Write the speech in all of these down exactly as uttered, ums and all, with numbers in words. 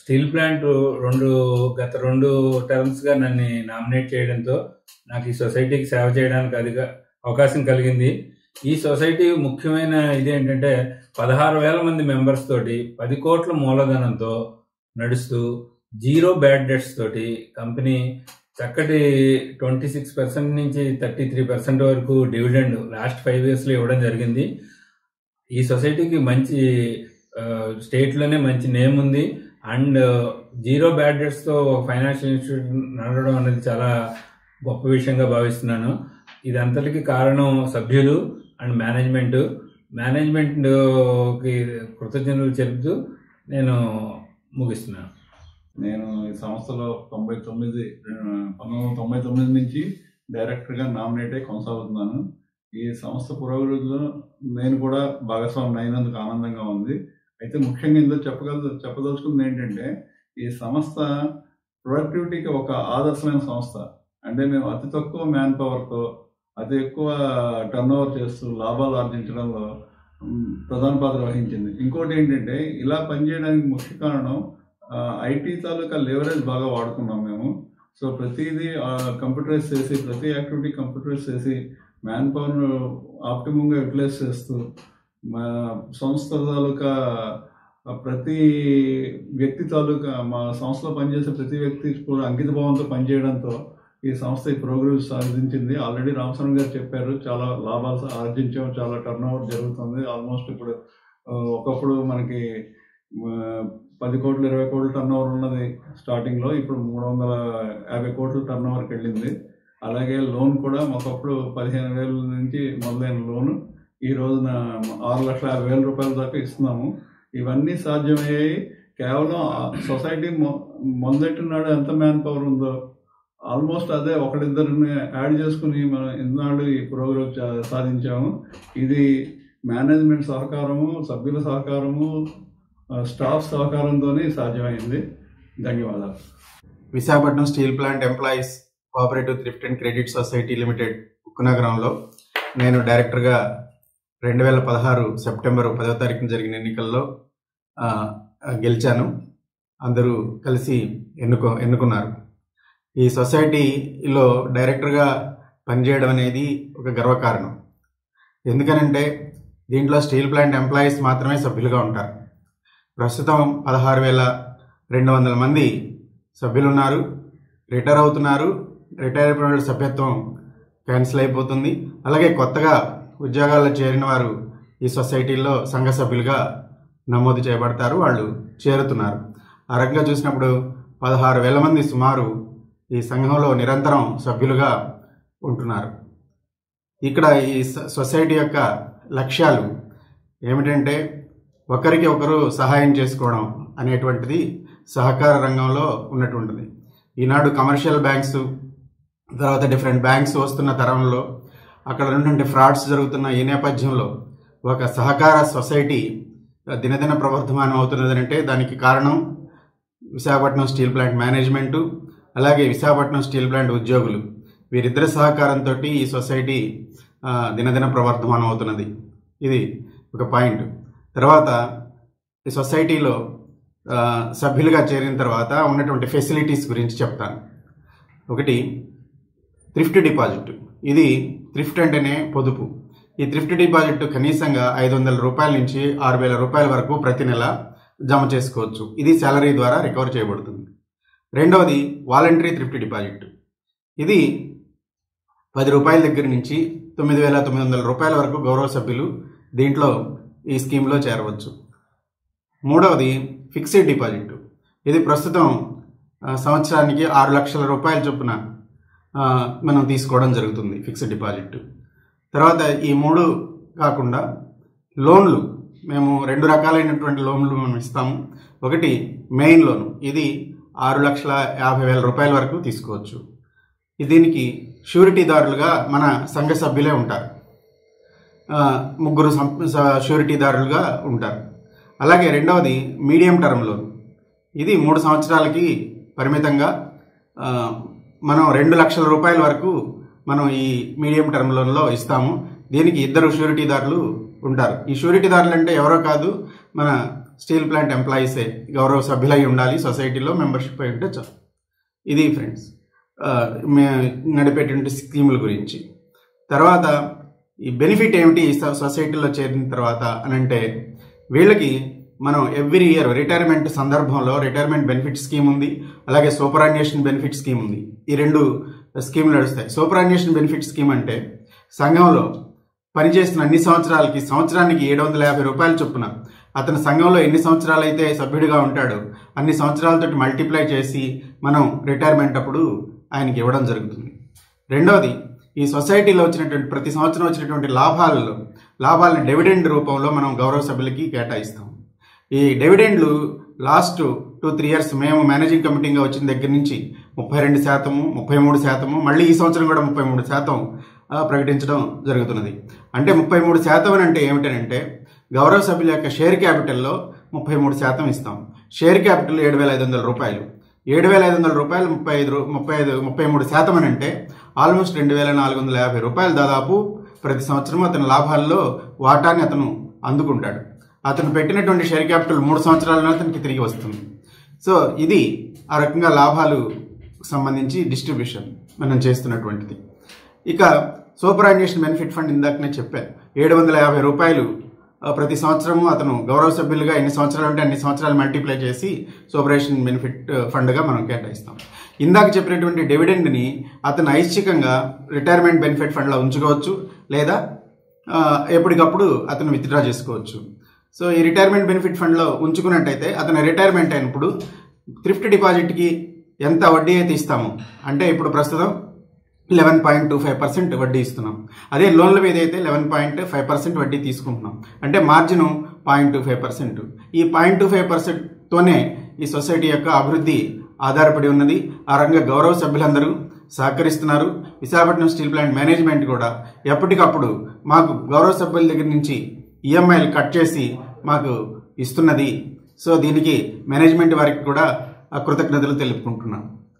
Steel plant రెండు గత రెండు టర్మ్స్గా నన్ను నామినేట్ చేయడంతో నాకు ఈ సొసైటీకి సేవ చేయడానికి అదిగా అవకాశం కలిగింది. ఈ సొసైటీ ముఖ్యమైన ఇది ఏంటంటే పదహారు వేల మంది మెంబర్స్ తోటి పది కోట్ల మూలధనంతో నడుస్తూ జీరో బ్యాడ్ డెట్స్ తోటి కంపెనీ చక్కటి ట్వంటీ సిక్స్ పర్సెంట్ నుంచి థర్టీ త్రీ పర్సెంట్ వరకు డివిడెండ్ లాస్ట్ ఫైవ్ ఇయర్స్లో ఇవ్వడం జరిగింది. ఈ సొసైటీకి మంచి స్టేట్లోనే మంచి నేమ్ ఉంది. అండ్ జీరో బ్యాడ్ డెట్స్తో ఫైనాన్షియల్ ఇన్స్టిట్యూట్ నడవడం అనేది చాలా గొప్ప విషయంగా భావిస్తున్నాను. ఇదంతటికి కారణం సభ్యులు అండ్ మేనేజ్మెంట్ మేనేజ్మెంట్కి కృతజ్ఞతలు చెబుతూ నేను ముగిస్తున్నాను. నేను ఈ సంస్థలో తొంభై తొమ్మిది పంతొమ్మిది వందల తొంభై తొమ్మిది నుంచి డైరెక్టర్గా నామినేట్ అయి కొనసాగుతున్నాను. ఈ సంస్థ పురోగతిలో నేను కూడా భాగస్వామి అయినందుకు ఆనందంగా ఉంది. అయితే ముఖ్యంగా ఇందులో చెప్పగల చెప్పదలుచుకుంది ఏంటంటే ఈ సంస్థ ప్రొడక్టివిటీకి ఒక ఆదర్శమైన సంస్థ. అంటే మేము అతి తక్కువ మ్యాన్ పవర్తో అతి ఎక్కువ టర్న్ ఓవర్ చేస్తూ లాభాలు ఆర్జించడంలో ప్రధాన పాత్ర వహించింది. ఇంకోటి ఏంటంటే ఇలా పనిచేయడానికి ముఖ్య కారణం ఐటీ తాలూకా లెవరేజ్ బాగా వాడుకున్నాం మేము. సో ప్రతిదీ కంప్యూటరైజ్ చేసి ప్రతి యాక్టివిటీ కంప్యూటరైజ్ చేసి మ్యాన్ పవర్ను ఆప్టిమంగా యూటిలైజ్ చేస్తూ మా సంస్థ తాలూకా ప్రతి వ్యక్తి తాలూకా మా సంస్థలో పనిచేసే ప్రతి వ్యక్తి కూడా అంకిత భావంతో పనిచేయడంతో ఈ సంస్థ ఈ ప్రోగ్రెస్ సాధించింది. ఆల్రెడీ రామస్వామి గారు చెప్పారు, చాలా లాభాలు ఆర్జించాం, చాలా టర్న్ ఓవర్ జరుగుతుంది. ఆల్మోస్ట్ ఇప్పుడు ఒకప్పుడు మనకి పది కోట్లు ఇరవై కోట్ల టర్న్ ఓవర్ ఉన్నది స్టార్టింగ్లో, ఇప్పుడు మూడు వందల యాభై కోట్ల టర్న్ ఓవర్కి వెళ్ళింది. అలాగే లోన్ కూడా ఒకప్పుడు పదిహేను వేల నుంచి మొదలైన లోను ఈ రోజున ఆరు లక్షల యాభై వేల రూపాయల దాకా ఇస్తున్నాము. ఇవన్నీ సాధ్యమయ్యాయి కేవలం సొసైటీ మొ మొదటి నాడు ఎంత మ్యాన్ పవర్ ఉందో ఆల్మోస్ట్ అదే ఒకటిద్దరిని యాడ్ చేసుకుని మనం ఎన్నాడు ఈ ప్రోగ్రామ్ సాధించాము. ఇది మేనేజ్మెంట్ సహకారము, సభ్యుల సహకారము, స్టాఫ్ సహకారంతోనే సాధ్యమైంది. ధన్యవాదాలు. Visakhapatnam steel plant employees cooperative thrift and credit society limited ఉక్కునగరంలో నేను డైరెక్టర్గా రెండు వేల పదహారు సెప్టెంబర్ పదవ తారీఖున జరిగిన ఎన్నికల్లో గెలిచాను. అందరూ కలిసి ఎన్నుకో ఎన్నుకున్నారు. ఈ సొసైటీలో డైరెక్టర్గా పనిచేయడం అనేది ఒక గర్వకారణం. ఎందుకనంటే దీంట్లో స్టీల్ ప్లాంట్ ఎంప్లాయీస్ మాత్రమే సభ్యులుగా ఉంటారు. ప్రస్తుతం పదహారు వేల రెండు వందల మంది సభ్యులు ఉన్నారు. రిటైర్ అవుతున్నారు. రిటైర్ అయిపోయిన సభ్యత్వం క్యాన్సిల్ అయిపోతుంది. అలాగే కొత్తగా ఉద్యోగాల్లో చేరిన వారు ఈ సొసైటీలో సంఘ సభ్యులుగా నమోదు చేయబడతారు, వాళ్ళు చేరుతున్నారు. ఆ రకంగా చూసినప్పుడు పదహారు వేల మంది సుమారు ఈ సంఘంలో నిరంతరం సభ్యులుగా ఉంటున్నారు. ఇక్కడ ఈ సొసైటీ యొక్క లక్ష్యాలు ఏమిటంటే ఒకరికి ఒకరు సహాయం చేసుకోవడం అనేటువంటిది సహకార రంగంలో ఉన్నటువంటిది. ఈనాడు కమర్షియల్ బ్యాంక్స్, తర్వాత డిఫరెంట్ బ్యాంక్స్ వస్తున్న తరంలో అక్కడ ఉన్నటువంటి ఫ్రాడ్స్ జరుగుతున్న ఈ నేపథ్యంలో ఒక సహకార సొసైటీ దినదిన ప్రవర్ధమానం అవుతున్నది అంటే దానికి కారణం విశాఖపట్నం స్టీల్ ప్లాంట్ మేనేజ్మెంటు, అలాగే విశాఖపట్నం స్టీల్ ప్లాంట్ ఉద్యోగులు. వీరిద్దరి సహకారంతో ఈ సొసైటీ దినదిన ప్రవర్ధమానం అవుతున్నది. ఇది ఒక పాయింట్. తర్వాత ఈ సొసైటీలో సభ్యులుగా చేరిన తర్వాత ఉన్నటువంటి ఫెసిలిటీస్ గురించి చెప్తాను. ఒకటి థ్రిఫ్ట్ డిపాజిట్. ఇది థ్రిఫ్ట్ అంటేనే పొదుపు. ఈ థ్రిఫ్ట్ డిపాజిట్ కనీసంగా ఐదు వందల రూపాయల నుంచి ఆరు వేల రూపాయల వరకు ప్రతి నెల జమ చేసుకోవచ్చు. ఇది శాలరీ ద్వారా రికవర్ చేయబడుతుంది. రెండవది వాలంటరీ థ్రిఫ్ట్ డిపాజిట్. ఇది పది రూపాయల దగ్గర నుంచి తొమ్మిది వేల తొమ్మిది వందల రూపాయల వరకు గౌరవ సభ్యులు దీంట్లో ఈ స్కీమ్లో చేరవచ్చు. మూడవది ఫిక్స్డ్ డిపాజిట్. ఇది ప్రస్తుతం సంవత్సరానికి ఆరు లక్షల రూపాయల చొప్పున మనం తీసుకోవడం జరుగుతుంది ఫిక్స్డ్ డిపాజిట్. తర్వాత ఈ మూడు కాకుండా లోన్లు, మేము రెండు రకాలైనటువంటి లోన్లు మనం ఇస్తాము. ఒకటి మెయిన్ లోను, ఇది ఆరు లక్షల యాభై వేల రూపాయల వరకు తీసుకోవచ్చు. దీనికి షూరిటీదారులుగా మన సంఘ సభ్యులే ఉంటారు. ముగ్గురు షూరిటీదారులుగా ఉంటారు. అలాగే రెండవది మీడియం టర్మ్ లోన్. ఇది మూడు సంవత్సరాలకి పరిమితంగా మనం రెండు లక్షల రూపాయల వరకు మనం ఈ మీడియం టర్మ్ లోన్లో ఇస్తాము. దీనికి ఇద్దరు షూరిటీదారులు ఉంటారు. ఈ షూరిటీదారులు అంటే ఎవరో కాదు, మన స్టీల్ ప్లాంట్ ఎంప్లాయీసే గౌరవ సభ్యులై ఉండాలి, సొసైటీలో మెంబర్షిప్ అయి ఉంటే చాలు. ఇది ఫ్రెండ్స్ మే నడిపేటువంటి స్కీముల గురించి. తర్వాత ఈ బెనిఫిట్ ఏమిటి ఈ సొసైటీలో చేరిన తర్వాత అని అంటే, వీళ్ళకి మనం ఎవ్రీ ఇయర్ రిటైర్మెంట్ సందర్భంలో రిటైర్మెంట్ బెనిఫిట్ స్కీమ్ ఉంది, అలాగే సూపరాన్యుయేషన్ బెనిఫిట్ స్కీమ్ ఉంది. ఈ రెండు స్కీములు నడుస్తాయి. సూపరాన్యుయేషన్ బెనిఫిట్ స్కీమ్ అంటే సంఘంలో పనిచేస్తున్న అన్ని సంవత్సరాలకి సంవత్సరానికి ఏడు వందల యాభై రూపాయల చొప్పున అతని సంఘంలో ఎన్ని సంవత్సరాలు అయితే సభ్యుడిగా ఉంటాడో అన్ని సంవత్సరాలతో మల్టిప్లై చేసి మనం రిటైర్మెంట్ అప్పుడు ఆయనకి ఇవ్వడం జరుగుతుంది. రెండవది, ఈ సొసైటీలో వచ్చినటువంటి ప్రతి సంవత్సరం వచ్చినటువంటి లాభాలలో లాభాలను డివిడెండ్ రూపంలో మనం గౌరవ సభ్యులకి కేటాయిస్తాం. ఈ డివిడెండ్లు లాస్ట్ టూ త్రీ ఇయర్స్ మేము మేనేజింగ్ కమిటీగా వచ్చిన దగ్గర నుంచి ముప్పై రెండు శాతము ముప్పై మూడు శాతము మళ్ళీ ఈ సంవత్సరం కూడా ముప్పై మూడు శాతం ప్రకటించడం జరుగుతున్నది. అంటే ముప్పై మూడు శాతం అని అంటే ఏమిటంటే, గౌరవ సభ్యుల యొక్క షేర్ క్యాపిటల్లో ముప్పై మూడు శాతం ఇస్తాం. షేర్ క్యాపిటల్ ఏడు వేల ఐదు వందల రూపాయలు ఏడు వేల ఐదు వందల రూపాయలు ముప్పై ఐదు ముప్పై ఐదు ముప్పై మూడు శాతం అని అంటే ఆల్మోస్ట్ రెండు వేల నాలుగు వందల యాభై రూపాయలు దాదాపు ప్రతి సంవత్సరం అతని లాభాల్లో వాటాన్ని అతను అందుకుంటాడు. అతను పెట్టినటువంటి షేర్ క్యాపిటల్ మూడు సంవత్సరాలలో అతనికి తిరిగి వస్తుంది. సో ఇది ఆ రకంగా లాభాలు సంబంధించి డిస్ట్రిబ్యూషన్ మనం చేస్తున్నటువంటిది. ఇక సూపరాన్యుయేషన్ బెనిఫిట్ ఫండ్ ఇందాకనే చెప్పాను, ఏడు వందల యాభై రూపాయలు ప్రతి సంవత్సరము అతను గౌరవ సభ్యులుగా ఎన్ని సంవత్సరాలు ఉంటే అన్ని సంవత్సరాలు మల్టిప్లై చేసి సూపరాన్యుయేషన్ బెనిఫిట్ ఫండ్గా మనం కేటాయిస్తాం. ఇందాక చెప్పినటువంటి డివిడెండ్ని అతను ఐచ్ఛికంగా రిటైర్మెంట్ బెనిఫిట్ ఫండ్లో ఉంచుకోవచ్చు, లేదా ఎప్పటికప్పుడు అతను విత్డ్రా చేసుకోవచ్చు. సో ఈ రిటైర్మెంట్ బెనిఫిట్ ఫండ్లో ఉంచుకున్నట్టయితే అతను రిటైర్మెంట్ అయినప్పుడు థ్రిఫ్ట్ డిపాజిట్కి ఎంత వడ్డీ అయితే ఇస్తామో, అంటే ఇప్పుడు ప్రస్తుతం eleven point two five percent వడ్డీ ఇస్తున్నాం. అదే లోన్ల మీద అయితే లెవెన్ పాయింట్ ఫైవ్ పర్సెంట్ వడ్డీ తీసుకుంటున్నాం. అంటే margin point two five percent. ఈ పాయింట్ టూ ఫైవ్ పర్సెంట్తోనే ఈ సొసైటీ యొక్క అభివృద్ధి ఆధారపడి ఉన్నది. ఆ రంగ గౌరవ సభ్యులందరూ సహకరిస్తున్నారు. విశాఖపట్నం స్టీల్ ప్లాంట్ మేనేజ్మెంట్ కూడా ఎప్పటికప్పుడు మాకు గౌరవ సభ్యుల దగ్గర నుంచి ఈఎంఐలు కట్ చేసి మాకు ఇస్తున్నది. సో దీనికి మేనేజ్మెంట్ వారికి కూడా కృతజ్ఞతలు తెలుపుకుంటున్నాం.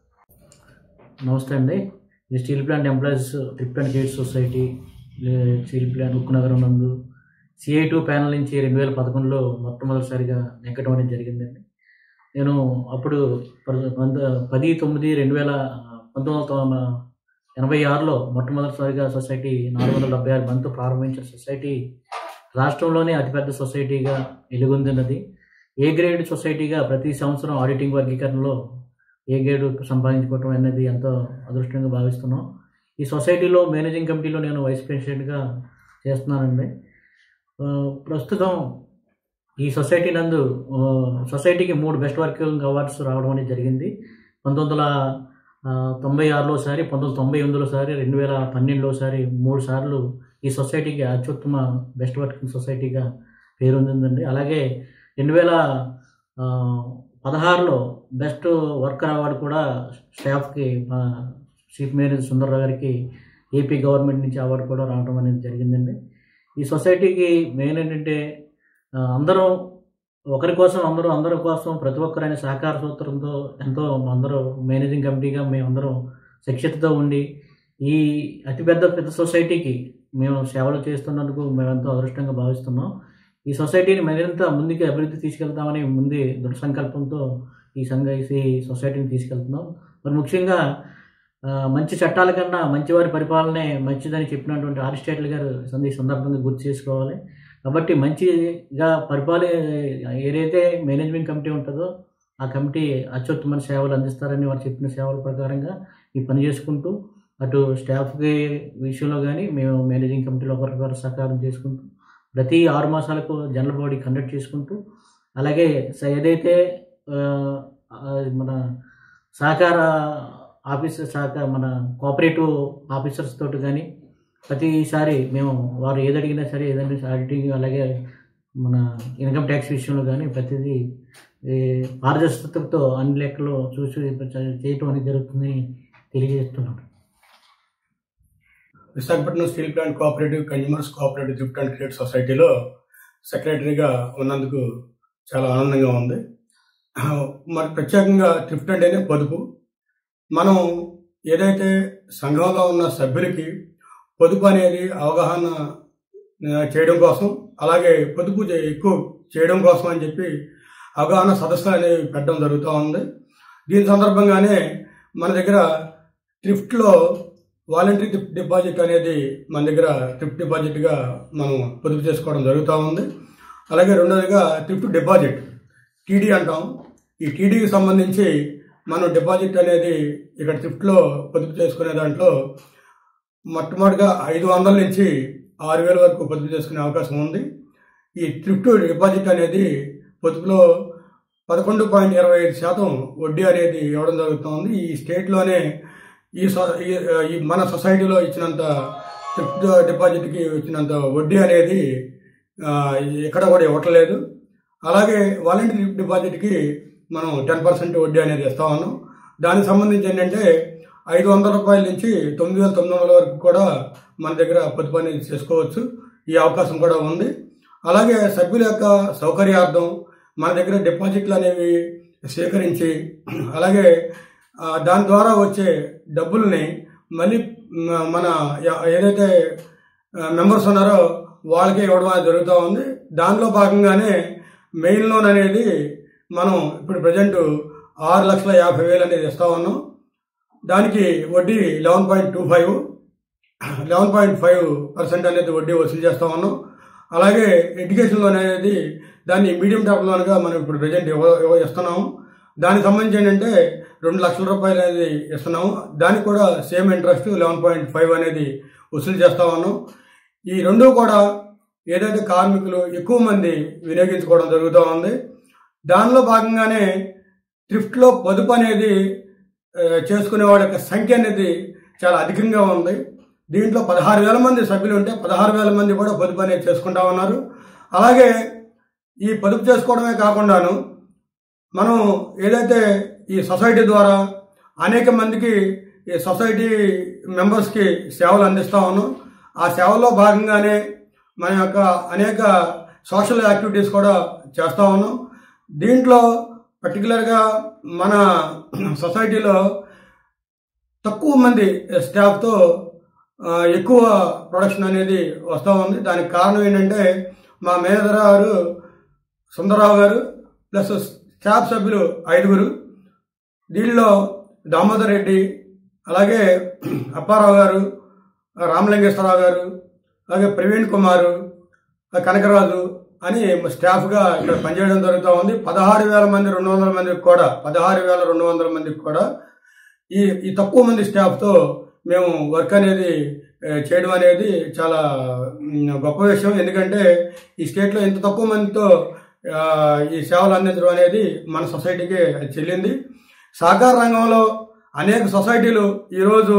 నమస్తే అండి. ఈ steel plant employees thrift and credit society steel plant Ukkunagaram నందు సిఐ టూ ప్యానల్ నుంచి రెండు వేల పదకొండులో మొట్టమొదటిసారిగా నెగ్గడం అనేది జరిగిందండి. నేను అప్పుడు పది తొమ్మిది రెండు వేల పంతొమ్మిది వందల ఎనభై ఆరులో మొట్టమొదటిసారిగా సొసైటీ నాలుగు వందల డెబ్బై ఆరు మందితో ప్రారంభించిన సొసైటీ రాష్ట్రంలోనే అతిపెద్ద సొసైటీగా వెలుగొందినది. ఏ గ్రేడ్ సొసైటీగా ప్రతి సంవత్సరం ఆడిటింగ్ వర్గీకరణలో ఏ గ్రేడ్ సంపాదించుకోవటం అనేది ఎంతో అదృష్టంగా భావిస్తున్నాం. ఈ సొసైటీలో మేనేజింగ్ కమిటీలో నేను వైస్ ప్రెసిడెంట్గా చేస్తున్నానండి. ప్రస్తుతం ఈ సొసైటీ నందు సొసైటీకి మూడు బెస్ట్ వర్కింగ్ అవార్డ్స్ రావడం అనేది జరిగింది. పంతొమ్మిది వందల తొంభై ఆరులో సారి, పంతొమ్మిది వందల తొంభై ఎనిమిదిలో సారి, రెండు వేల పన్నెండులో సారి మూడు సార్లు ఈ సొసైటీకి అత్యుత్తమ బెస్ట్ వర్కింగ్ సొసైటీగా పేరొందిందండి. అలాగే రెండు వేల పదహారులో బెస్ట్ వర్కర్ అవార్డు కూడా స్టాఫ్కి చీఫ్ మేనేజర్ సుందర్రావు గారికి ఏపీ గవర్నమెంట్ నుంచి అవార్డు కూడా రావడం అనేది జరిగిందండి. ఈ సొసైటీకి మెయిన్ ఏంటంటే అందరం ఒకరి కోసం అందరూ అందరి కోసం ప్రతి ఒక్కరైనా సహకార సూత్రంతో ఎంతో అందరూ మేనేజింగ్ కమిటీగా మేమందరం శిక్షితతో ఉండి ఈ అతిపెద్ద పెద్ద సొసైటీకి మేము సేవలు చేస్తున్నందుకు మేమెంతో అదృష్టంగా భావిస్తున్నాం. ఈ సొసైటీని మరింత ముందుకు అభివృద్ధి తీసుకెళ్తామని ముందే దృఢ సంకల్పంతో ఈ సంఘ ఈ సొసైటీని తీసుకెళ్తున్నాం. మరి ముఖ్యంగా మంచి చట్టాల కన్నా మంచివారి పరిపాలనే మంచిదని చెప్పినటువంటి ఆరిస్టాటిల్ గారు ఈ సందర్భంగా గుర్తు చేసుకోవాలి. కాబట్టి మంచిగా పరిపాలన ఏదైతే మేనేజ్మెంట్ కమిటీ ఉంటుందో ఆ కమిటీ అత్యుత్తమ సేవలు అందిస్తారని వారు చెప్పిన సేవల ప్రకారంగా ఈ పని చేసుకుంటూ అటు స్టాఫ్కి విషయంలో కానీ మేము మేనేజింగ్ కమిటీలో ఒకరికొకరు సహకారం చేసుకుంటూ ప్రతి ఆరు మాసాలకు జనరల్ బాడీ కండక్ట్ చేసుకుంటూ అలాగే ఏదైతే మన సహకార ఆఫీసర్ సహకార మన కోఆపరేటివ్ ఆఫీసర్స్ తోటి కానీ ప్రతిసారి మేము వారు ఏది అడిగినా సరే ఏదైనా ఆడిటింగ్ అలాగే మన ఇన్కమ్ ట్యాక్స్ విషయంలో కానీ ప్రతిదీ పారదర్శకతతో అన్ని లెక్కలు చూసి చేయటం అనేది జరుగుతుందని తెలియజేస్తున్నాను. Visakhapatnam steel plant cooperative consumers cooperative thrift and credit సొసైటీలో సెక్రటరీగా ఉన్నందుకు చాలా ఆనందంగా ఉంది. మరి ప్రత్యేకంగా థ్రిఫ్ట్ అంటేనే పొదుపు. మనం ఏదైతే సంఘంలో ఉన్న సభ్యులకి పొదుపు అనేది అవగాహన చేయడం కోసం అలాగే పొదుపు ఎక్కువ చేయడం కోసం అని చెప్పి అవగాహన సదస్సులు అనేవి పెట్టడం జరుగుతూ ఉంది. దీని సందర్భంగానే మన దగ్గర థ్రిఫ్ట్లో వాలంటరీ డిపాజిట్ అనేది మన దగ్గర థ్రిఫ్ట్ డిపాజిట్గా మనం పొదుపు చేసుకోవడం జరుగుతూ ఉంది. అలాగే రెండోదిగా థ్రిఫ్ట్ డిపాజిట్ టీడీ అంటాం. ఈ టీడీకి సంబంధించి మనం డిపాజిట్ అనేది ఇక్కడ థ్రిఫ్ట్లో పొదుపు చేసుకునే దాంట్లో మొట్టమొదటిగా ఐదు వందల నుంచి ఆరు వేల వరకు పొదుపు చేసుకునే అవకాశం ఉంది. ఈ థ్రిఫ్ట్ డిపాజిట్ అనేది పొదుపులో పదకొండు పాయింట్ ఇరవై ఐదు శాతం వడ్డీ అనేది ఇవ్వడం జరుగుతుంది. ఈ స్టేట్లోనే ఈ ఈ మన సొసైటీలో ఇచ్చినంత థ్రిఫ్ట్ డిపాజిట్కి ఇచ్చినంత వడ్డీ అనేది ఎక్కడ కూడా ఇవ్వట్లేదు. అలాగే వాలంటరీ డిపాజిట్కి మనం టెన్ పర్సెంట్ వడ్డీ అనేది ఇస్తా ఉన్నాం. దానికి సంబంధించి ఏంటంటే ఐదు వందల రూపాయల నుంచి తొమ్మిది వేల తొమ్మిది వందల వరకు కూడా మన దగ్గర పొదుపు అనేది చేసుకోవచ్చు. ఈ అవకాశం కూడా ఉంది. అలాగే సభ్యుల యొక్క సౌకర్యార్థం మన దగ్గర డిపాజిట్లు అనేవి స్వీకరించి అలాగే దాని ద్వారా వచ్చే డబ్బుల్ని మళ్ళీ మన ఏదైతే మెంబర్స్ ఉన్నారో వాళ్ళకి ఇవ్వడం అనేది జరుగుతూ ఉంది. దానిలో భాగంగానే మెయిన్ లోన్ అనేది మనం ఇప్పుడు ప్రజెంట్ ఆరు లక్షల యాభై వేలు అనేది ఇస్తా ఉన్నాం. దానికి వడ్డీ eleven point two five eleven point five percent అనేది వడ్డీ వసూలు చేస్తా ఉన్నాం. అలాగే ఎడ్యుకేషన్ లోన్ అనేది దాన్ని మీడియం టాప్ లోన్గా మనం ఇప్పుడు ప్రజెంట్ ఇవ్వ ఇస్తున్నాము. దానికి సంబంధించి ఏంటంటే రెండు లక్షల రూపాయలు అనేది ఇస్తున్నాము. దానికి కూడా same interest eleven point five అనేది వసూలు చేస్తా ఉన్నాం. ఈ రెండు కూడా ఏదైతే కార్మికులు ఎక్కువ మంది వినియోగించుకోవడం జరుగుతూ ఉంది. దానిలో భాగంగానే థ్రిఫ్ట్లో పొదుపు అనేది చేసుకునే వాళ్ళ యొక్క సంఖ్య అనేది చాలా అధికంగా ఉంది. దీంట్లో పదహారు వేల మంది సభ్యులు ఉంటే పదహారు వేల మంది కూడా పొదుపు అనేది చేసుకుంటా ఉన్నారు. అలాగే ఈ పొదుపు చేసుకోవడమే కాకుండాను మనం ఏదైతే ఈ సొసైటీ ద్వారా అనేక మందికి ఈ సొసైటీ మెంబర్స్కి సేవలు అందిస్తా ఉన్నాం. ఆ సేవలో భాగంగానే మన యొక్క అనేక సోషల్ యాక్టివిటీస్ కూడా చేస్తూ ఉన్నాం. దీంట్లో పర్టికులర్గా మన సొసైటీలో తక్కువ మంది స్టాఫ్తో ఎక్కువ ప్రొడక్షన్ అనేది వస్తూ ఉంది. దానికి కారణం ఏంటంటే మా మేనేజర్ గారు సుందరరావు గారు ప్లస్ స్టాఫ్ సభ్యులు ఐదుగురు. దీనిలో దామోదర్ రెడ్డి, అలాగే అప్పారావు గారు, రామలింగేశ్వరరావు గారు, అలాగే ప్రవీణ్ కుమారు, కనకరాజు అని స్టాఫ్గా ఇక్కడ పనిచేయడం జరుగుతూ ఉంది. పదహారు వేల మంది రెండు వందల మందికి కూడా పదహారు వేల రెండు వందల మందికి కూడా ఈ ఈ తక్కువ మంది స్టాఫ్తో మేము వర్క్ అనేది చేయడం అనేది చాలా గొప్ప విషయం. ఎందుకంటే ఈ స్టేట్లో ఇంత తక్కువ మందితో ఈ సేవలు అందించడం అనేది మన సొసైటీకి చెల్లింది. సహకార రంగంలో అనేక సొసైటీలు ఈరోజు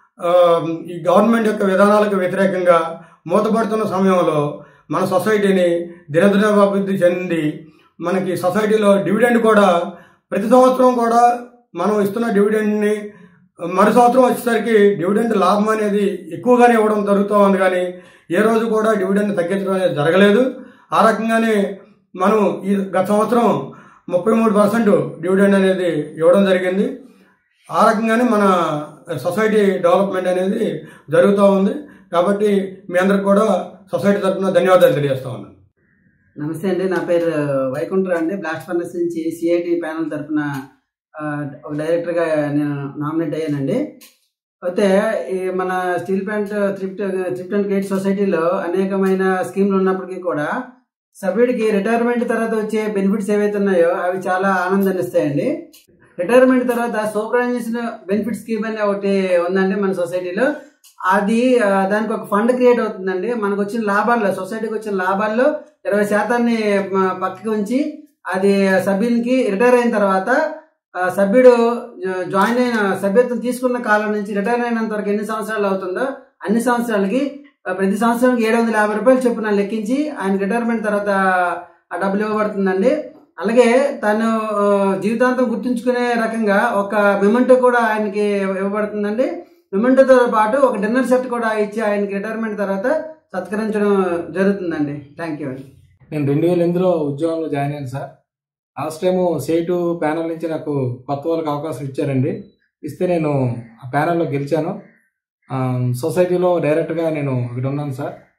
ఈ గవర్నమెంట్ యొక్క విధానాలకు వ్యతిరేకంగా మూతపడుతున్న సమయంలో మన సొసైటీని దినదిన అభివృద్ధి చెంది మనకి సొసైటీలో డివిడెండ్ కూడా ప్రతి సంవత్సరం కూడా మనం ఇస్తున్న డివిడెండ్ని మరు సంవత్సరం వచ్చేసరికి డివిడెండ్ లాభం అనేది ఎక్కువగానే ఇవ్వడం జరుగుతూ ఉంది. కానీ ఏ రోజు కూడా డివిడెండ్ తగ్గించడం అనేది జరగలేదు. ఆ రకంగానే మనం ఈ గత సంవత్సరం ముప్పై మూడు పర్సెంట్ డివిడెండ్ అనేది ఇవ్వడం జరిగింది. ఆ రకంగానే మన సొసైటీ డెవలప్మెంట్ అనేది జరుగుతూ ఉంది. కాబట్టి మీ అందరికి కూడా సొసైటీ తరఫున ధన్యవాదాలు తెలియజేస్తా ఉన్నాను. నమస్తే అండి, నా పేరు వైకుంఠరావు అండి. బ్లాస్ట్ ఫర్నెస్ నుంచి సిఐటి ప్యానల్ తరఫున ఒక డైరెక్టర్గా నేను నామినేట్ అయ్యానండి. అయితే ఈ మన steel plant thrift thrift and credit సొసైటీలో అనేకమైన స్కీమ్లు ఉన్నప్పటికీ కూడా సభ్యుడికి రిటైర్మెంట్ తర్వాత వచ్చే బెనిఫిట్స్ ఏవైతే ఉన్నాయో అవి చాలా ఆనందాన్ని ఇస్తాయండి. రిటైర్మెంట్ తర్వాత సూపరాన్యుయేషన్ బెనిఫిట్ స్కీమ్ అనే ఒకటి ఉందండి మన సొసైటీలో. అది దానికి ఒక ఫండ్ క్రియేట్ అవుతుందండి. మనకు వచ్చిన లాభాల్లో సొసైటీకి వచ్చిన లాభాల్లో ఇరవై శాతాన్ని పక్కకి ఉంచి అది సభ్యునికి రిటైర్ అయిన తర్వాత సభ్యుడు జాయిన్ అయిన సభ్యత్వం తీసుకున్న కాలం నుంచి రిటైర్ అయినంత వరకు ఎన్ని సంవత్సరాలు అవుతుందో అన్ని సంవత్సరాలకి ప్రతి సంవత్సరానికి ఏడు వందల యాభై రూపాయలు చొప్పున లెక్కించి ఆయన రిటైర్మెంట్ తర్వాత ఆ డబ్బులు ఇవ్వబడుతుందండి. అలాగే తను జీవితాంతం గుర్తుంచుకునే రకంగా ఒక మెమెంటో కూడా ఆయనకి ఇవ్వబడుతుందండి. మెమెంటోతో పాటు ఒక డిన్నర్ సెట్ కూడా ఇచ్చి ఆయనకి రిటైర్మెంట్ తర్వాత సత్కరించడం జరుగుతుందండి. థ్యాంక్ యూ అండి. నేను రెండు వేల ఎనిమిదిలో ఉద్యోగంలో జాయిన్ అయ్యాను సార్. లాస్ట్ టైము సేటు ప్యానల్ నుంచి నాకు కొత్త వాళ్ళకి అవకాశం ఇచ్చారండి. ఇస్తే నేను ఆ ప్యానల్లో గెలిచాను. సొసైటీలో డైరెక్ట్గా నేను ఇక్కడ ఉన్నాను సార్.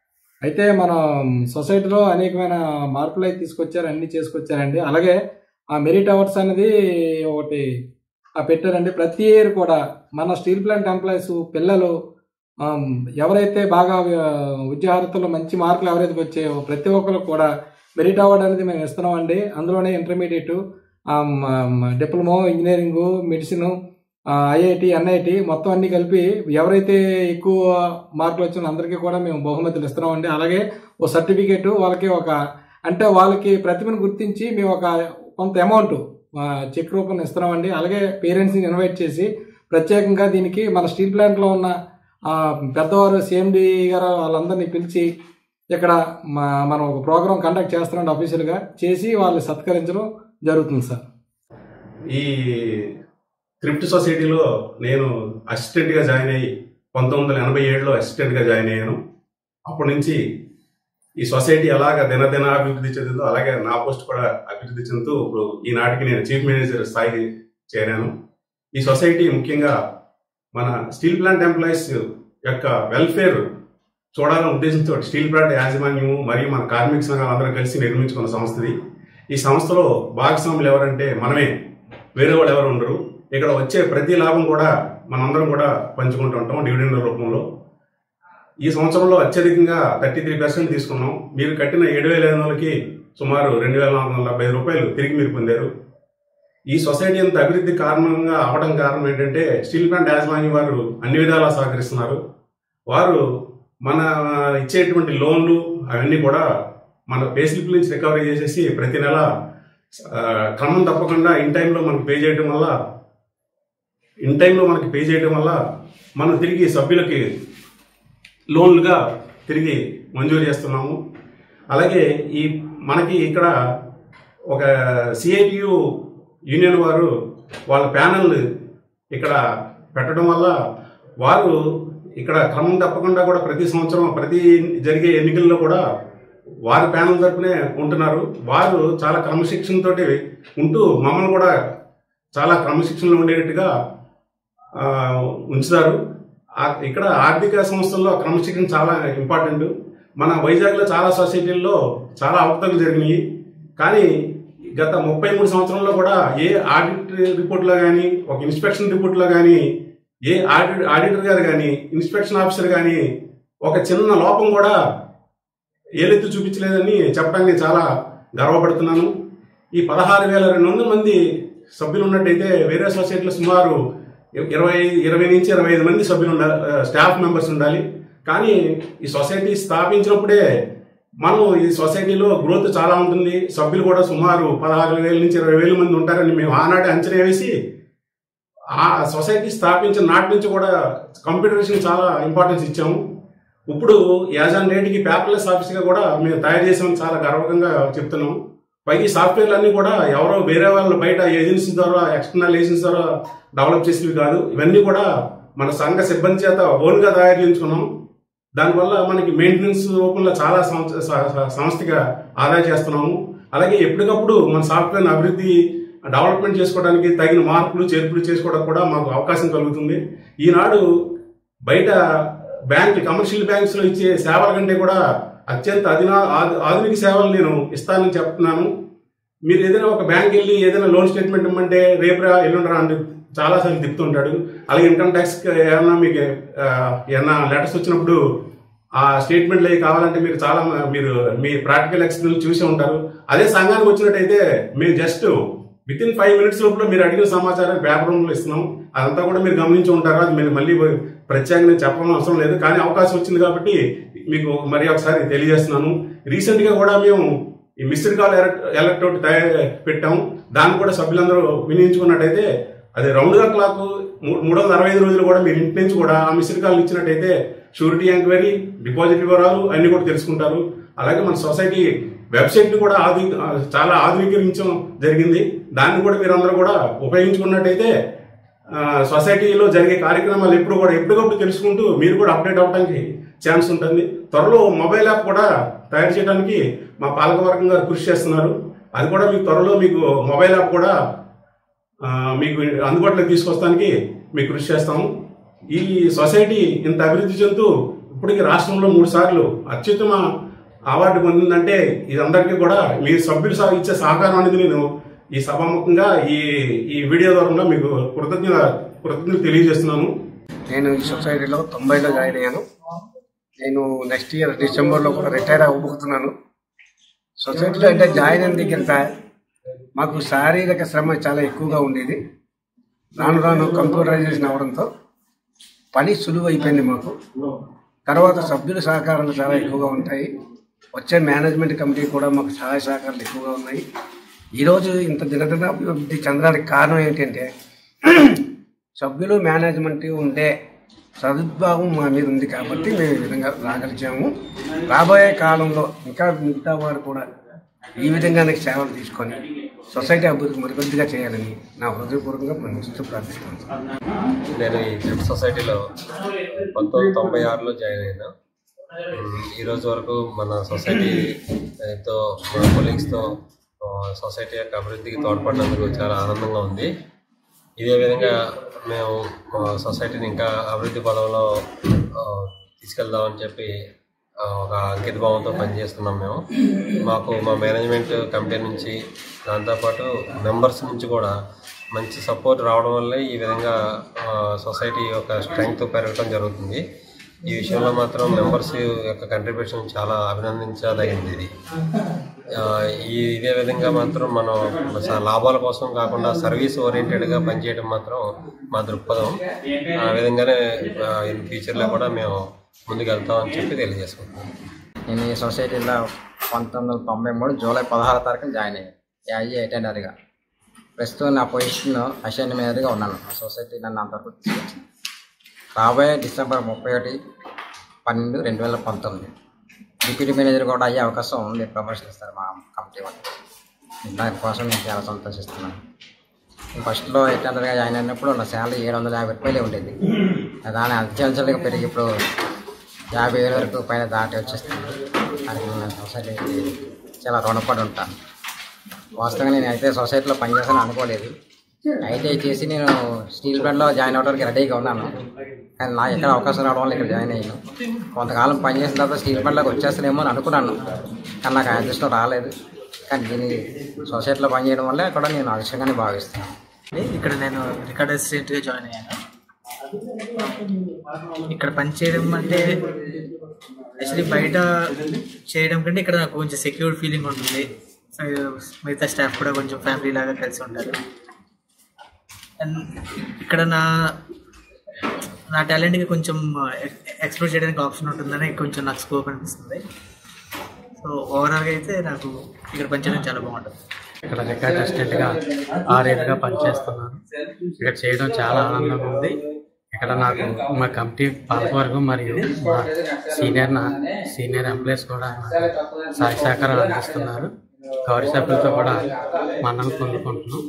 అయితే మన సొసైటీలో అనేకమైన మార్పులు అయితే తీసుకొచ్చారు, అన్ని చేసుకొచ్చారండి. అలాగే ఆ మెరిట్ అవార్డ్స్ అనేది ఒకటి పెట్టారండి. ప్రతి ఇయర్ కూడా మన స్టీల్ ప్లాంట్ ఎంప్లాయీస్ పిల్లలు ఎవరైతే బాగా విద్యార్థులు మంచి మార్కులు ఎవరైతే వచ్చాయో ప్రతి ఒక్కరు కూడా మెరిట్ అవార్డు అనేది మేము ఇస్తున్నామండి. అందులోనే intermediate, diploma, engineering, medicine, IIT, NIT మొత్తం అన్ని కలిపి ఎవరైతే ఎక్కువ మార్కులు వచ్చిన అందరికీ కూడా మేము బహుమతులు ఇస్తున్నామండి. అలాగే ఓ సర్టిఫికేట్ వాళ్ళకి ఒక అంటే వాళ్ళకి ప్రతిభను గుర్తించి మేము ఒక కొంత అమౌంట్ చెక్ రూపంలో ఇస్తున్నామండి. అలాగే పేరెంట్స్ని ఇన్వైట్ చేసి ప్రత్యేకంగా దీనికి మన స్టీల్ ప్లాంట్లో ఉన్న పెద్దవారు సిఎండి గారు వాళ్ళందరినీ పిలిచి ఇక్కడ మనం ఒక ప్రోగ్రాం కండక్ట్ చేస్తున్నాం అఫీషియల్గా చేసి వాళ్ళు సత్కరించడం జరుగుతుంది సార్. ఈ థ్రిఫ్ట్ సొసైటీలో నేను అసిస్టెంట్గా జాయిన్ అయ్యి పంతొమ్మిది వందల ఎనభై ఏడులో అసిస్టెంట్గా జాయిన్ అయ్యాను. అప్పటి నుంచి ఈ సొసైటీ ఎలాగ దినదిన అభివృద్ధి చెందుతుందో అలాగే నా పోస్ట్ కూడా అభివృద్ధి చెందుతూ ఇప్పుడు ఈనాటికి నేను చీఫ్ మేనేజర్ స్థాయికి చేరాను. ఈ సొసైటీ ముఖ్యంగా మన స్టీల్ ప్లాంట్ ఎంప్లాయీస్ యొక్క వెల్ఫేర్ చూడాలనే ఉద్దేశంతో స్టీల్ ప్లాంట్ యాజమాన్యము మరియు మన కార్మిక సంఘాలు అందరూ కలిసి నిర్మించుకున్న సంస్థది. ఈ సంస్థలో భాగస్వాములు ఎవరంటే మనమే, వేరే వాళ్ళు ఎవరు ఉండరు. ఇక్కడ వచ్చే ప్రతి లాభం కూడా మనందరం కూడా పంచుకుంటూ ఉంటాం డివిడెండ్ రూపంలో. ఈ సంవత్సరంలో అత్యధికంగా థర్టీ త్రీ పర్సెంట్ తీసుకున్నాం. మీరు కట్టిన ఏడు వేల ఐదు వందలకి సుమారు రెండు వేల నాలుగు వందల డెబ్బై ఐదు రూపాయలు తిరిగి మీరు పొందారు. ఈ సొసైటీ అంత అభివృద్ధి కారణంగా అవడం కారణం ఏంటంటే స్టీల్ ప్లాంట్ యాజమాన్యం వారు అన్ని విధాలా సహకరిస్తున్నారు. వారు మన ఇచ్చేటువంటి లోన్లు అవన్నీ కూడా మన పే స్లిప్ నుంచి రికవరీ చేసేసి ప్రతి నెల క్రమం తప్పకుండా ఇన్ టైంలో మనకు పే చేయడం వల్ల ఇన్ టైంలో మనకి పే చేయడం వల్ల మనం తిరిగి సభ్యులకి లోన్లుగా తిరిగి మంజూరు చేస్తున్నాము. అలాగే ఈ మనకి ఇక్కడ ఒక సిఐటియు యూనియన్ వారు వాళ్ళ ప్యానల్ ఇక్కడ పెట్టడం వల్ల వారు ఇక్కడ క్రమం తప్పకుండా కూడా ప్రతి సంవత్సరం ప్రతి జరిగే ఎన్నికల్లో కూడా వారి ప్యానల్ తరపునే ఉంటున్నారు. వారు చాలా క్రమశిక్షణతో ఉంటూ మమ్మల్ని కూడా చాలా క్రమశిక్షణలో ఉండేటట్టుగా ఉంచుతారు. ఇక్కడ ఆర్థిక సంస్థల్లో క్రమశిక్షణ చాలా ఇంపార్టెంట్. మన వైజాగ్లో చాలా సొసైటీల్లో చాలా అవకతవకలు జరిగినాయి. కానీ గత ముప్పై మూడు సంవత్సరంలో కూడా ఏ ఆడిట్ రిపోర్ట్లో కానీ ఒక ఇన్స్పెక్షన్ రిపోర్ట్లో కానీ ఏ ఆడిట్ ఆడిటర్ గారు కానీ ఇన్స్పెక్షన్ ఆఫీసర్ కానీ ఒక చిన్న లోపం కూడా ఏలెత్తి చూపించలేదని చెప్పడానికి చాలా గర్వపడుతున్నాను. ఈ పదహారు వేల రెండు వందల మంది సభ్యులు ఉన్నట్టయితే వేరే సొసైటీలో సుమారు ఇరవై ఇరవై నుంచి ఇరవై ఐదు మంది సభ్యులు ఉండాలి, స్టాఫ్ మెంబర్స్ ఉండాలి. కానీ ఈ సొసైటీ స్థాపించినప్పుడే మనం ఈ సొసైటీలో గ్రోత్ చాలా ఉంటుంది, సభ్యులు కూడా సుమారు పదహారు వేల నుంచి ఇరవై వేల మంది ఉంటారని మేము ఆనాటి అంచనా వేసి ఆ సొసైటీ స్థాపించిన నాటి నుంచి కూడా కంప్యూటరేషన్ చాలా ఇంపార్టెన్స్ ఇచ్చాము. ఇప్పుడు యాజ్ ఆన్ డేట్కి పేపర్లెస్ ఆఫీస్గా కూడా మేము తయారు చేసామని చాలా గర్వంగా చెప్తున్నాం. పైకి సాఫ్ట్వేర్లు అన్నీ కూడా ఎవరో వేరే వాళ్ళు బయట ఏజెన్సీ ద్వారా ఎక్స్టర్నల్ ఏజెన్సీ ద్వారా డెవలప్ చేసేవి కాదు. ఇవన్నీ కూడా మన సంఘ సిబ్బంది చేత ఓన్గా తయారు చేయించుకున్నాం. దానివల్ల మనకి మెయింటెనెన్స్ రూపంలో చాలా సంస్థగా ఆదా చేస్తున్నాము. అలాగే ఎప్పటికప్పుడు మన సాఫ్ట్వేర్ అభివృద్ధి డెవలప్మెంట్ చేసుకోవడానికి తగిన మార్పులు చేర్పులు చేసుకోవడానికి కూడా మాకు అవకాశం కలుగుతుంది. ఈనాడు బయట బ్యాంక్ కమర్షియల్ బ్యాంక్స్ లో ఇచ్చే సేవల కంటే కూడా అత్యంత అధినా ఆధునిక సేవలు నేను ఇస్తానని చెప్తున్నాను. మీరు ఏదైనా ఒక బ్యాంక్ వెళ్ళి ఏదైనా లోన్ స్టేట్మెంట్ ఇమ్మంటే రేపురా ఎల్లుండరా అని చాలాసార్లు తిప్పుతుంటాడు. అలాగే ఇన్కమ్ ట్యాక్స్ ఏమన్నా మీకు ఏమన్నా లెటర్స్ వచ్చినప్పుడు ఆ స్టేట్మెంట్లు అవి కావాలంటే మీరు చాలా మీరు మీ ప్రాక్టికల్ ఎక్స్పీరియన్స్ చూసే ఉంటారు. అదే సంఘానికి వచ్చినట్టయితే మేము just within five minutes లోపల మీరు అడిగిన సమాచారాన్ని పేపర్ రూమ్లో ఇస్తున్నాం. అదంతా కూడా మీరు గమనించి ఉంటారు. అది మీరు మళ్ళీ ప్రత్యేకంగా చెప్పడం అవసరం లేదు. కానీ అవకాశం వచ్చింది కాబట్టి మీకు మరి ఒకసారి తెలియజేస్తున్నాను. రీసెంట్ గా కూడా మేము ఈ మిస్డ్ కాల్ ఎలక్ట్ అవుట్ తయారు పెట్టాము. దాన్ని కూడా సభ్యులందరూ వినియోగించుకున్నట్టయితే అది రౌండ్ గా క్లాక్ మూడు వందల అరవై ఐదు రోజులు కూడా మీరు ఇంటి నుంచి కూడా ఆ మిస్డ్ కాల్ ఇచ్చినట్టయితే షూరిటీ ఎంక్వైరీ, డిపాజిట్ వివరాలు అన్ని కూడా తెలుసుకుంటారు. అలాగే మన సొసైటీ వెబ్సైట్ ని కూడా ఆధు చాలా ఆధునీకరించడం జరిగింది. దాన్ని కూడా మీరందరూ కూడా ఉపయోగించుకున్నట్టయితే సొసైటీలో జరిగే కార్యక్రమాలు ఎప్పుడు కూడా ఎప్పటికప్పుడు తెలుసుకుంటూ మీరు కూడా అప్డేట్ అవ్వడానికి ఛాన్స్ ఉంటుంది. త్వరలో మొబైల్ యాప్ కూడా తయారు చేయడానికి మా పాలకవర్గం గారు కృషి చేస్తున్నారు. అది కూడా మీకు త్వరలో మీకు మొబైల్ యాప్ కూడా మీకు అందుబాటులోకి తీసుకొస్తానికి మీకు కృషి చేస్తాము. ఈ సొసైటీ ఇంత అభివృద్ధి చెందుతూ ఇప్పటికి రాష్ట్రంలో మూడు సార్లు అత్యుత్తమ అవార్డు పొందిందంటే ఇదందరికీ కూడా మీ సభ్యులు ఇచ్చే సహకారం అనేది నేను ఈ సభాముఖంగా ఈ ఈ వీడియో ద్వారా మీకు కృతజ్ఞత కృతజ్ఞతలు తెలియజేస్తున్నాను. నేను ఈ సొసైటీలో తొంభైలో జాయిన్ అయ్యాను. నేను నెక్స్ట్ ఇయర్ డిసెంబర్లో కూడా రిటైర్ అవ్వబోతున్నాను. సొసైటీలో అంటే జాయిన్ అయిన దగ్గర మాకు శారీరక శ్రమ చాలా ఎక్కువగా ఉండేది. రాను రాను కంప్యూటరైజేషన్ అవడంతో పని సులువు అయిపోయింది మాకు. తర్వాత సభ్యుల సహకారాలు చాలా ఎక్కువగా ఉంటాయి. వచ్చే మేనేజ్మెంట్ కమిటీ కూడా మాకు సహాయ సహకారాలు ఎక్కువగా ఉన్నాయి. ఈరోజు ఇంత దినదిన అభివృద్ధి చెందడానికి కారణం ఏంటంటే సభ్యులు మేనేజ్మెంట్ ఉంటే సదుద్భావం మా మీద ఉంది కాబట్టి మేము ఈ విధంగా రాగలిచాము. రాబోయే కాలంలో ఇంకా మిగతా వారు కూడా ఈ విధంగానే సేవలు తీసుకొని సొసైటీ అభివృద్ధి మరికొద్దిగా చేయాలని నా హృదయపూర్వకంగా మనసు ప్రార్థిస్తున్నాను. నేను ఈ థ్రిఫ్ట్ సొసైటీలో పంతొమ్మిది తొంభై ఆరులో జాయిన్ అయినా. ఈరోజు వరకు మన సొసైటీతో మన కొలీగ్స్తో సొసైటీ యొక్క అభివృద్ధికి తోడ్పడినందుకు చాలా ఆనందంగా ఉంది. ఇదే విధంగా మేము సొసైటీని ఇంకా అభివృద్ధి పదంలో తీసుకెళ్దామని చెప్పి ఒక అంకిత భావంతో పనిచేస్తున్నాం. మేము మాకు మా మేనేజ్మెంట్ కమిటీ నుంచి దాంతోపాటు మెంబర్స్ నుంచి కూడా మంచి సపోర్ట్ రావడం వల్లే ఈ విధంగా సొసైటీ యొక్క స్ట్రెంగ్త్ పెరగడం జరుగుతుంది. ఈ విషయంలో మాత్రం మెంబర్స్ యొక్క కంట్రిబ్యూషన్ చాలా అభినందించదగింది. ఇది ఈ ఇదే విధంగా మాత్రం మనం లాభాల కోసం కాకుండా సర్వీస్ ఓరియంటెడ్గా పనిచేయడం మాత్రం మా దృక్పథం. ఆ విధంగానే ఇన్ ఫ్యూచర్లో కూడా మేము ముందుకు వెళ్తామని చెప్పి తెలియజేసుకుంటాం. నేను ఈ సొసైటీలో పంతొమ్మిది వందల తొంభై మూడు జూలై పదహారు తారీఖున జాయిన్ అయ్యాను యాజీ అటెండర్గా. ప్రస్తుతం నా పొజిషన్ అసైన్ మేనేజర్గా ఉన్నాను. ఆ సొసైటీ నన్ను అంతవరకు తీసుకొచ్చింది. రాబోయే డిసెంబర్ ముప్పై ఒకటి పన్నెండు రెండు వేల పంతొమ్మిది డిప్యూటీ మేనేజర్ కూడా అయ్యే అవకాశం ఉంది. ప్రమోషన్ ఇస్తారు మా కమిటీ వాళ్ళు. దానికోసం నేను చాలా సంతోషిస్తున్నాను. ఫస్ట్లో అటెండర్గా జాయిన్ అయినప్పుడు నా శాలరీ ఏడు వందల యాభై రూపాయలే ఉండేది. దాని అంచెంచెలుగా పెరిగి ఇప్పుడు యాభై వేల వరకు పైన దాటి వచ్చేస్తుంది. దానికి నేను సొసైటీకి చాలా రుణపడి ఉంటాను. వాస్తవంగా నేను అయితే సొసైటీలో పనిచేస్తాను అనుకోలేదు. ఐటీఐ చేసి నేను స్టీల్ ప్లాంట్లో జాయిన్ అవ్వడానికి రెడీగా ఉన్నాను. కానీ నాకు ఎక్కడ అవకాశం రావడం వల్ల ఇక్కడ జాయిన్ అయ్యాను. కొంతకాలం పనిచేసిన తర్వాత స్టీల్ ప్లాంట్లోకి వచ్చేస్తానేమో అని అనుకున్నాను. కానీ నాకు అదృష్టం రాలేదు. కానీ దీని సొసైటీలో పనిచేయడం వల్ల కూడా నేను అవసరంగానే భావిస్తున్నాను. ఇక్కడ నేను రికార్డ్ అసిస్టెంట్గా జాయిన్ అయ్యాను. ఇక్కడ పనిచేయడం అంటే యాక్చువల్లీ బయట చేయడం కంటే ఇక్కడ నాకు కొంచెం సెక్యూర్డ్ ఫీలింగ్ ఉంటుంది. మిగతా స్టాఫ్ కూడా కొంచెం ఫ్యామిలీ లాగా కలిసి ఉంటారు. అండ్ ఇక్కడ నా నా టాలెంట్కి కొంచెం ఎక్స్ప్లోర్ చేయడానికి ఆప్షన్ ఉంటుందని కొంచెం నాకు స్కోప్ అనిపిస్తుంది. సో ఓవరాల్గా అయితే నాకు ఇక్కడ పనిచేయడం చాలా బాగుంటుంది. ఇక్కడ రికార్డ్ అసిస్టెంట్గా ఆరేళ్ళుగా పనిచేస్తున్నాను. ఇక్కడ చేయడం చాలా ఆనందంగా ఉంది. ఇక్కడ నాకు మా కమిటీ పాలకవర్గం మరియు మా సీనియర్ నా సీనియర్ ఎంప్లాయీస్ కూడా సహాయ సహకారాలు అందిస్తున్నారు. గౌరవ సభ్యులతో కూడా మన్నలు పొందుకుంటున్నాం.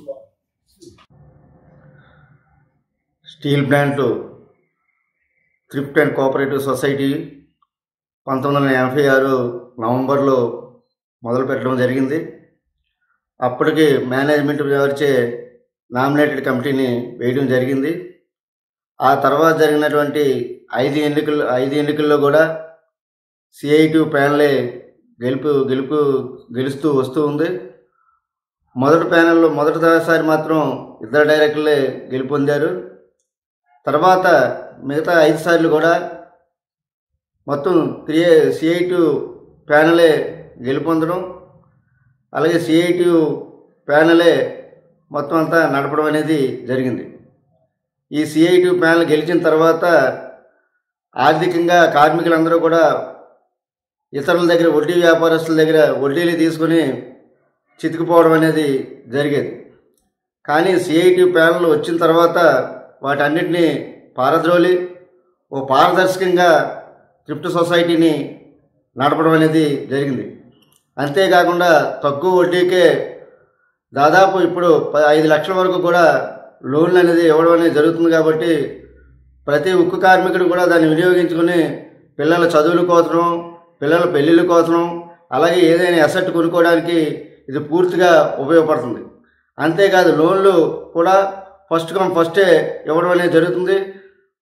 Steel plant thrift and cooperative society పంతొమ్మిది వందల ఎనభై ఆరు నవంబర్లో మొదలు పెట్టడం జరిగింది. అప్పటికి మేనేజ్మెంట్ వారిచే నామినేటెడ్ కమిటీని వేయడం జరిగింది. ఆ తర్వాత జరిగినటువంటి ఐదు ఎన్నికలు ఐదు ఎన్నికల్లో కూడా సిఐటి ప్యానలే గెలుపు గెలుపు గెలుస్తూ వస్తూ ఉంది. మొదటి ప్యానెల్లో మొదటిసారి మాత్రం ఇద్దరు డైరెక్టర్లే గెలుపొందారు. తర్వాత మిగతా ఐదు సార్లు కూడా మొత్తం త్రీ సిఐటి ప్యానలే గెలుపొందడం, అలాగే సిఐటి ప్యానలే మొత్తం అంతా నడపడం అనేది జరిగింది. ఈ సిఐటి ప్యానల్ గెలిచిన తర్వాత ఆర్థికంగా కార్మికులందరూ కూడా ఇతరుల దగ్గర వడ్డీ వ్యాపారస్తుల దగ్గర వడ్డీలు తీసుకుని చితికిపోవడం అనేది జరిగేది. కానీ సిఐటి ప్యానల్ వచ్చిన తర్వాత వాటన్నిటినీ పారద్రోలి ఓ పారదర్శకంగా థ్రిఫ్ట్ సొసైటీని నడపడం అనేది జరిగింది. అంతేకాకుండా తక్కువ వడ్డీకే దాదాపు ఇప్పుడు ఐదు లక్షల వరకు కూడా లోన్లు అనేది ఇవ్వడం అనేది జరుగుతుంది. కాబట్టి ప్రతి ఉక్కు కార్మికుడు కూడా దాన్ని వినియోగించుకుని పిల్లల చదువుల కోసం, పిల్లల పెళ్ళిళ్ళ కోసం, అలాగే ఏదైనా అసెట్ కొనుక్కోవడానికి ఇది పూర్తిగా ఉపయోగపడుతుంది. అంతేకాదు లోన్లు కూడా ఫస్ట్ కమ్ ఫస్టే ఇవ్వడం అనేది జరుగుతుంది.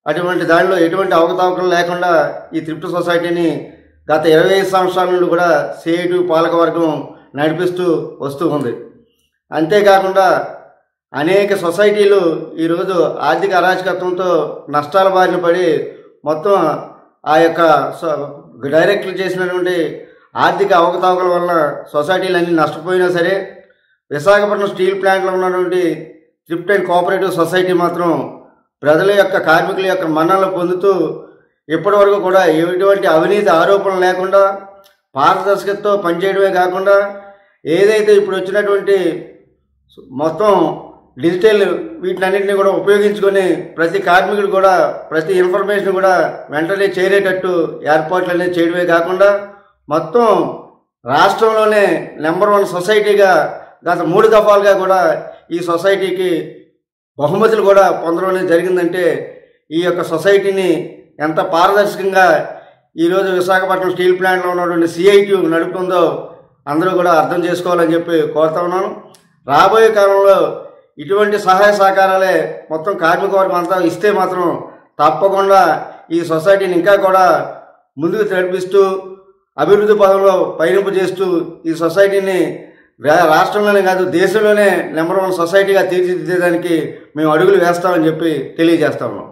అటువంటి దానిలో ఎటువంటి అవకతవకలు లేకుండా ఈ థ్రిఫ్ట్ సొసైటీని గత ఇరవై ఐదు సంవత్సరాల నుండి కూడా సిఐటి పాలకవర్గం నడిపిస్తూ వస్తూ ఉంది. అంతేకాకుండా అనేక సొసైటీలు ఈరోజు ఆర్థిక అరాచకత్వంతో నష్టాల బారిన పడి మొత్తం ఆ యొక్క డైరెక్టర్లు చేసినటువంటి ఆర్థిక అవకతవకల వల్ల సొసైటీలన్నీ నష్టపోయినా సరే విశాఖపట్నం స్టీల్ ప్లాంట్లో ఉన్నటువంటి థ్రిఫ్ట్ అండ్ కోఆపరేటివ్ సొసైటీ మాత్రం ప్రజల యొక్క కార్మికుల యొక్క మన్ననలు పొందుతూ ఇప్పటి వరకు కూడా ఎటువంటి అవినీతి ఆరోపణలు లేకుండా పారదర్శకతతో పనిచేయడమే కాకుండా ఏదైతే ఇప్పుడు వచ్చినటువంటి మొత్తం డిజిటల్ వీటినన్నింటినీ కూడా ఉపయోగించుకొని ప్రతి కార్మికుడు కూడా ప్రతి ఇన్ఫర్మేషన్ కూడా వెంటనే చేరేటట్టు ఏర్పాట్లు అనేది చేయడమే కాకుండా మొత్తం రాష్ట్రంలోనే నెంబర్ వన్ సొసైటీగా గత మూడు దఫాలుగా కూడా ఈ సొసైటీకి బహుమతులు కూడా పొందడం అనేది జరిగిందంటే ఈ యొక్క సొసైటీని ఎంత పారదర్శకంగా ఈరోజు విశాఖపట్నం స్టీల్ ప్లాంట్లో ఉన్నటువంటి సిఐటి నడుపుతుందో అందరూ కూడా అర్థం చేసుకోవాలని చెప్పి కోరుతా ఉన్నాను. రాబోయే కాలంలో ఇటువంటి సహాయ సహకారాలే మొత్తం కార్మిక వర్గం అంతా ఇస్తే మాత్రం తప్పకుండా ఈ సొసైటీని ఇంకా కూడా ముందుకు నడిపిస్తూ అభివృద్ధి పదంలో పయనింపు చేస్తూ ఈ సొసైటీని రాష్ట్రంలోనే కాదు దేశంలోనే నెంబర్ వన్ సొసైటీగా తీర్చిదిద్దేదానికి మేము అడుగులు వేస్తామని చెప్పి తెలియజేస్తా ఉన్నాం.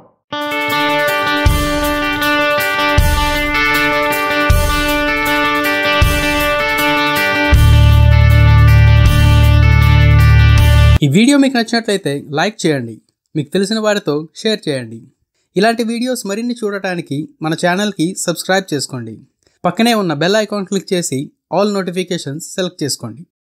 ఈ వీడియో మీకు నచ్చినట్లయితే లైక్ చేయండి, మీకు తెలిసిన వారితో షేర్ చేయండి. ఇలాంటి వీడియోస్ మరిన్ని చూడటానికి మన ఛానల్కి సబ్స్క్రైబ్ చేసుకోండి. పక్కనే ఉన్న బెల్ ఐకాన్ క్లిక్ చేసి ఆల్ నోటిఫికేషన్స్ సెలెక్ట్ చేసుకోండి.